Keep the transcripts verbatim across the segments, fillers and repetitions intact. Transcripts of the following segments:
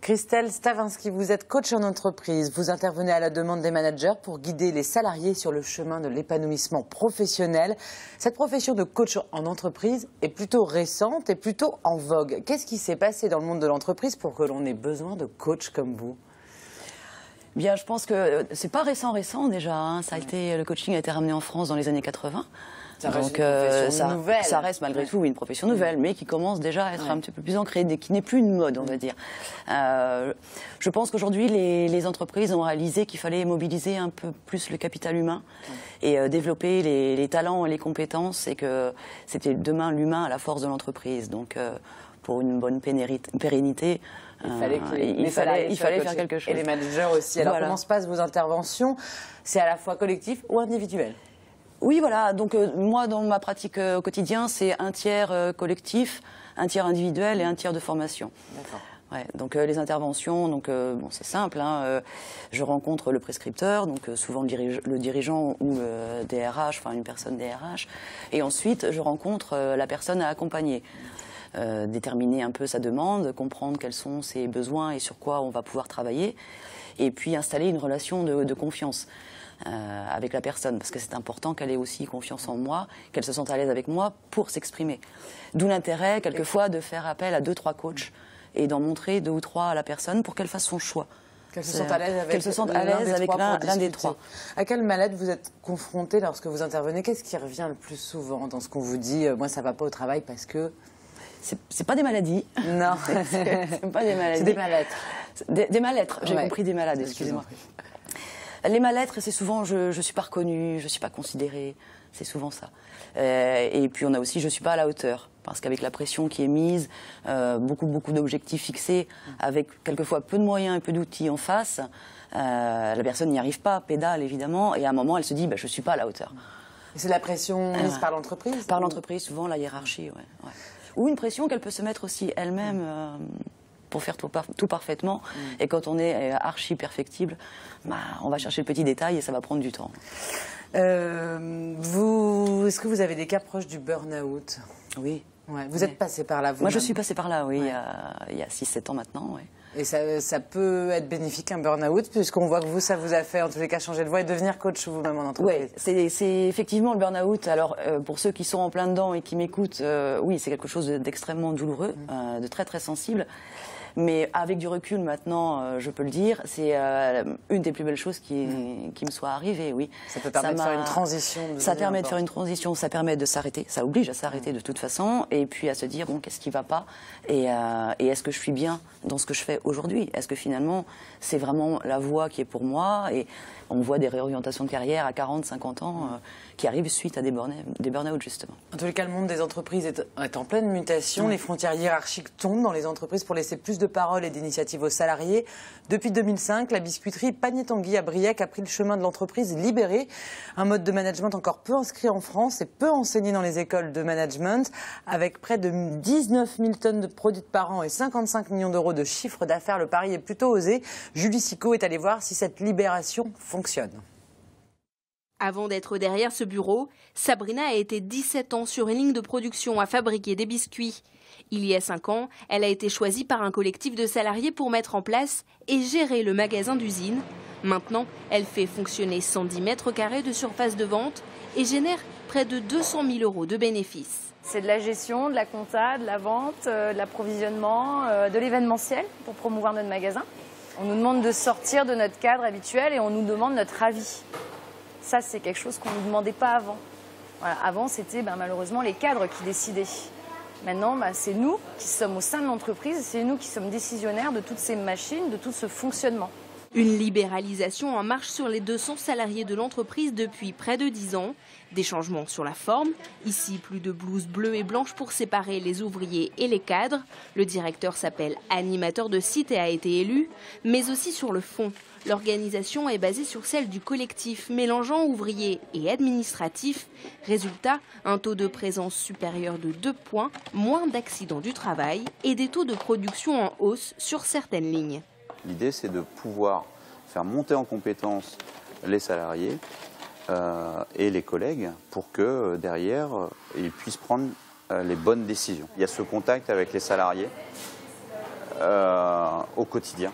Christelle Stavinsky, vous êtes coach en entreprise. Vous intervenez à la demande des managers pour guider les salariés sur le chemin de l'épanouissement professionnel. Cette profession de coach en entreprise est plutôt récente et plutôt en vogue. Qu'est-ce qui s'est passé dans le monde de l'entreprise pour que l'on ait besoin de coachs comme vous ? Bien, je pense que c'est pas récent, récent déjà. Hein. Ça a été, le coaching a été ramené en France dans les années quatre-vingt. Ça reste Donc, une profession euh, ça, nouvelle. ça reste malgré tout une profession nouvelle, mais qui commence déjà à être ouais. un petit peu plus ancrée, qui n'est plus une mode, on va dire. Euh, je pense qu'aujourd'hui, les, les entreprises ont réalisé qu'il fallait mobiliser un peu plus le capital humain et euh, développer les, les talents et les compétences, et que c'était demain l'humain à la force de l'entreprise. Donc, euh, pour une bonne pérennité, il fallait, euh, il il fallait, il fallait faire quelque chose. Et les managers aussi. Alors, voilà. Comment se passent vos interventions? C'est à la fois collectif ou individuel? Oui, voilà. Donc, euh, moi, dans ma pratique euh, au quotidien, c'est un tiers euh, collectif, un tiers individuel et un tiers de formation. D'accord. Ouais, donc euh, les interventions, donc euh, bon, c'est simple. Hein, euh, je rencontre le prescripteur, donc euh, souvent le, dirige, le dirigeant ou le D R H, enfin une personne D R H, et ensuite je rencontre euh, la personne à accompagner. Euh, déterminer un peu sa demande, comprendre quels sont ses besoins et sur quoi on va pouvoir travailler, et puis installer une relation de, de confiance euh, avec la personne, parce que c'est important qu'elle ait aussi confiance en moi, qu'elle se sente à l'aise avec moi pour s'exprimer. D'où l'intérêt, quelquefois, de faire appel à deux, trois coachs et d'en montrer deux ou trois à la personne pour qu'elle fasse son choix. Qu'elle se sente à l'aise avec, Qu'elle se sente à l'aise avec l'un des trois. À quelle maladie vous êtes confronté lorsque vous intervenez? Qu'est-ce qui revient le plus souvent dans ce qu'on vous dit? Moi, ça ne va pas au travail parce que... C'est pas des maladies. Non, c'est pas des maladies. C'est des mal-être. Des, des mal-être, j'ai ouais. compris des malades, excusez-moi. Les mal-être, c'est souvent je ne suis pas reconnue, je ne suis pas considérée, c'est souvent ça. Euh, et puis on a aussi je ne suis pas à la hauteur, parce qu'avec la pression qui est mise, euh, beaucoup, beaucoup d'objectifs fixés, avec quelquefois peu de moyens et peu d'outils en face, euh, la personne n'y arrive pas, pédale évidemment, et à un moment elle se dit bah, je ne suis pas à la hauteur. C'est la pression mise euh, par l'entreprise? Par l'entreprise, souvent la hiérarchie, ouais. ouais. Ou une pression qu'elle peut se mettre aussi elle-même euh, pour faire tout, par, tout parfaitement. Mm. Et quand on est archi perfectible, bah, on va chercher le petit détail et ça va prendre du temps. Euh, vous, est-ce que vous avez des cas proches du burn-out? Oui. Ouais. Vous êtes passé par là, vous? Moi, je suis passée par là, oui, ouais. il y a six sept ans maintenant, oui. Et ça, ça peut être bénéfique, un burn-out, puisqu'on voit que vous, ça vous a fait, en tous les cas, changer de voie et devenir coach vous-même en entreprise. Oui, c'est effectivement le burn-out. Alors, euh, pour ceux qui sont en plein dedans et qui m'écoutent, euh, oui, c'est quelque chose d'extrêmement douloureux, mmh. euh, de très, très sensible. Mais avec du recul maintenant, euh, je peux le dire, c'est euh, une des plus belles choses qui, mmh. qui me soit arrivée, oui. Ça peut permettre ça de faire une transition. De ça permet de faire une transition, ça permet de s'arrêter, ça oblige à s'arrêter mmh. de toute façon, et puis à se dire, bon, qu'est-ce qui ne va pas, et, euh, et est-ce que je suis bien dans ce que je fais aujourd'hui? Est-ce que finalement, c'est vraiment la voie qui est pour moi? Et on voit des réorientations de carrière à quarante, cinquante ans euh, qui arrivent suite à des burn-out, justement. En tous les cas, le monde des entreprises est, est en pleine mutation. Mmh. Les frontières hiérarchiques tombent dans les entreprises pour laisser plus de parole et d'initiatives aux salariés. Depuis deux mille cinq, la biscuiterie Panier Tanguy à Briec a pris le chemin de l'entreprise libérée. Un mode de management encore peu inscrit en France et peu enseigné dans les écoles de management. Avec près de dix-neuf mille tonnes de produits par an et cinquante-cinq millions d'euros de chiffre d'affaires, le pari est plutôt osé. Julie Sicot est allée voir si cette libération fonctionne. Avant d'être derrière ce bureau, Sabrina a été dix-sept ans sur une ligne de production à fabriquer des biscuits. Il y a cinq ans, elle a été choisie par un collectif de salariés pour mettre en place et gérer le magasin d'usine. Maintenant, elle fait fonctionner cent dix mètres carrés de surface de vente et génère près de deux cent mille euros de bénéfices. C'est de la gestion, de la compta, de la vente, euh, de l'approvisionnement, euh, de l'événementiel pour promouvoir notre magasin. On nous demande de sortir de notre cadre habituel et on nous demande notre avis. Ça, c'est quelque chose qu'on ne nous demandait pas avant. Voilà, avant, c'était ben, malheureusement les cadres qui décidaient. Maintenant, ben, c'est nous qui sommes au sein de l'entreprise, c'est nous qui sommes décisionnaires de toutes ces machines, de tout ce fonctionnement. Une libéralisation en marche sur les deux cents salariés de l'entreprise depuis près de dix ans. Des changements sur la forme. Ici, plus de blouses bleues et blanches pour séparer les ouvriers et les cadres. Le directeur s'appelle animateur de site et a été élu. Mais aussi sur le fond. L'organisation est basée sur celle du collectif, mélangeant ouvriers et administratifs. Résultat, un taux de présence supérieur de deux points, moins d'accidents du travail et des taux de production en hausse sur certaines lignes. L'idée, c'est de pouvoir faire monter en compétence les salariés euh, et les collègues pour que euh, derrière, euh, ils puissent prendre euh, les bonnes décisions. Il y a ce contact avec les salariés euh, au quotidien,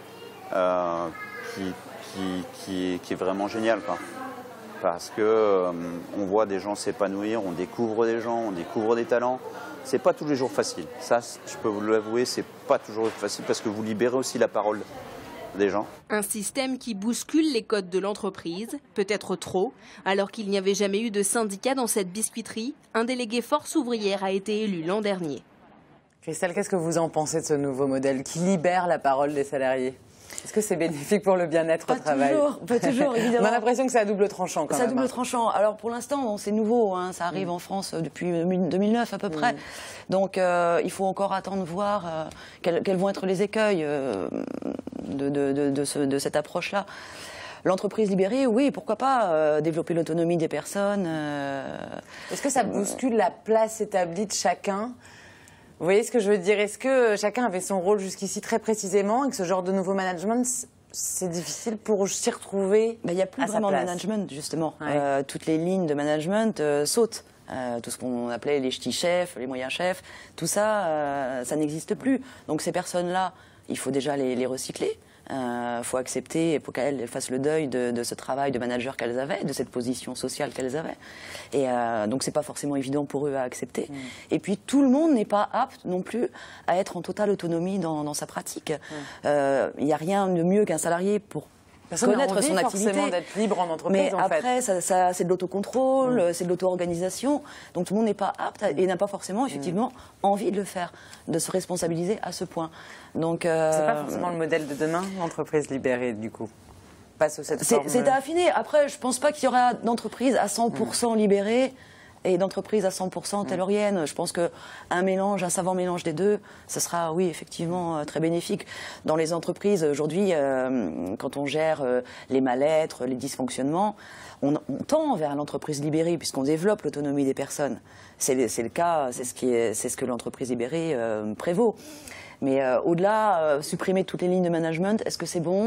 euh, qui, qui, qui, qui est vraiment génial, quoi. Parce que euh, on voit des gens s'épanouir, on découvre des gens, on découvre des talents. C'est pas tous les jours facile. Ça, je peux vous l'avouer, c'est pas toujours facile parce que vous libérez aussi la parole des gens. Un système qui bouscule les codes de l'entreprise, peut-être trop. Alors qu'il n'y avait jamais eu de syndicat dans cette biscuiterie, un délégué force ouvrière a été élu l'an dernier. Christelle, qu'est-ce que vous en pensez de ce nouveau modèle qui libère la parole des salariés ? Est-ce que c'est bénéfique pour le bien-être au travail ? Toujours, pas toujours, évidemment. On a l'impression que c'est à double tranchant quand même. C'est à double hein. tranchant. Alors pour l'instant, c'est nouveau, hein. Ça arrive mmh. en France depuis deux mille neuf à peu près. Mmh. Donc euh, il faut encore attendre voir euh, quels, quels vont être les écueils euh, de, de, de, de, ce, de cette approche-là. L'entreprise libérée, oui, pourquoi pas euh, développer l'autonomie des personnes. Euh, Est-ce que ça bouscule la place établie de chacun ? Vous voyez ce que je veux dire? Est-ce que chacun avait son rôle jusqu'ici très précisément et que ce genre de nouveau management, c'est difficile pour s'y retrouver? Il n'y a plus à vraiment de sa place. management, justement. Ouais. Euh, toutes les lignes de management euh, sautent. Euh, tout ce qu'on appelait les ch'tis chefs, les moyens chefs, tout ça, euh, ça n'existe plus. Donc ces personnes-là, il faut déjà les, les recycler. Il euh, faut accepter, il faut qu'elles fassent le deuil de, de ce travail de manager qu'elles avaient, de cette position sociale qu'elles avaient. Et euh, donc c'est pas forcément évident pour eux à accepter. Mmh. Et puis tout le monde n'est pas apte non plus à être en totale autonomie dans, dans sa pratique. Il mmh. euh, n'y a rien de mieux qu'un salarié pour Personne connaître n'a envie son activité, forcément d'être libre en entreprise. Mais en après, fait. ça, ça, c'est de l'autocontrôle, mmh. c'est de l'auto-organisation. Donc tout le monde n'est pas apte à, et n'a pas forcément, effectivement, mmh. envie de le faire, de se responsabiliser à ce point. Donc euh, c'est pas forcément le modèle de demain, l'entreprise libérée, du coup. Pas sous cette forme. C'est à affiner. Après, je pense pas qu'il y aura d'entreprise à cent pour cent mmh. libérée et d'entreprise à cent pour cent taylorienne. Je pense qu'un mélange, un savant mélange des deux, ce sera, oui, effectivement, euh, très bénéfique. Dans les entreprises, aujourd'hui, euh, quand on gère euh, les mal-être, les dysfonctionnements, on, on tend vers l'entreprise libérée puisqu'on développe l'autonomie des personnes. C'est le, le cas, c'est ce, qui est, c'est ce que l'entreprise libérée euh, prévaut. Mais euh, au-delà, euh, supprimer toutes les lignes de management, est-ce que c'est bon ?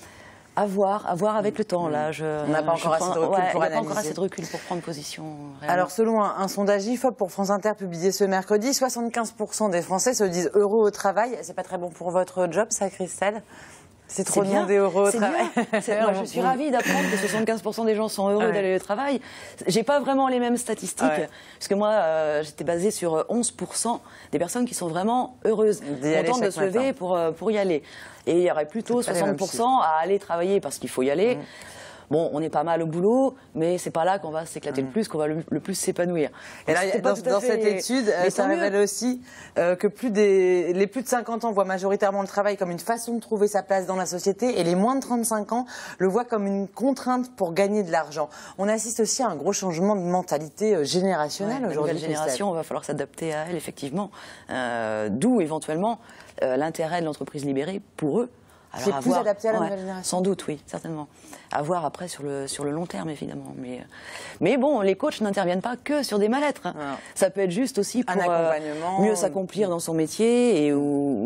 À voir, à voir avec le temps. Là, je, on n'a pas encore assez de recul ouais, pour on analyser. pas encore assez de recul pour prendre position. Réellement. Alors, selon un, un sondage I F O P pour France Inter publié ce mercredi, soixante-quinze pour cent des Français se disent heureux au travail. C'est pas très bon pour votre job, ça, Christelle? C'est trop demandé heureux au travail. Moi, je suis ravie d'apprendre que soixante-quinze pour cent des gens sont heureux ouais. d'aller au travail. J'ai pas vraiment les mêmes statistiques, ouais. parce que moi, euh, j'étais basée sur onze pour cent des personnes qui sont vraiment heureuses, contentes de se lever pour, pour y aller. Et il y aurait plutôt soixante pour cent à aller travailler parce qu'il faut y aller. Mmh. Bon, on est pas mal au boulot, mais c'est pas là qu'on va s'éclater mmh. le plus, qu'on va le, le plus s'épanouir. Et là, dans, dans cette étude, euh, ça révèle aussi euh, que plus des, les plus de cinquante ans voient majoritairement le travail comme une façon de trouver sa place dans la société, et les moins de trente-cinq ans le voient comme une contrainte pour gagner de l'argent. On assiste aussi à un gros changement de mentalité euh, générationnelle ouais, aujourd'hui. La nouvelle génération, il va falloir s'adapter à elle, effectivement. Euh, D'où éventuellement euh, l'intérêt de l'entreprise libérée pour eux. C'est plus voir, adapté à la ouais, nouvelle génération. Sans doute, oui, certainement. À voir après sur le, sur le long terme, évidemment. Mais, mais bon, les coachs n'interviennent pas que sur des mal-être. Hein. Ça peut être juste aussi pour euh, mieux s'accomplir dans son métier et ou,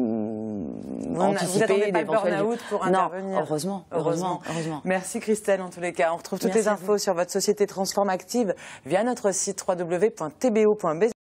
ou anticiper des burn-out pour intervenir. Non, heureusement, heureusement, heureusement. Merci Christelle, en tous les cas. On retrouve toutes Merci les infos sur votre société transformative via notre site w w w point t b o point b z.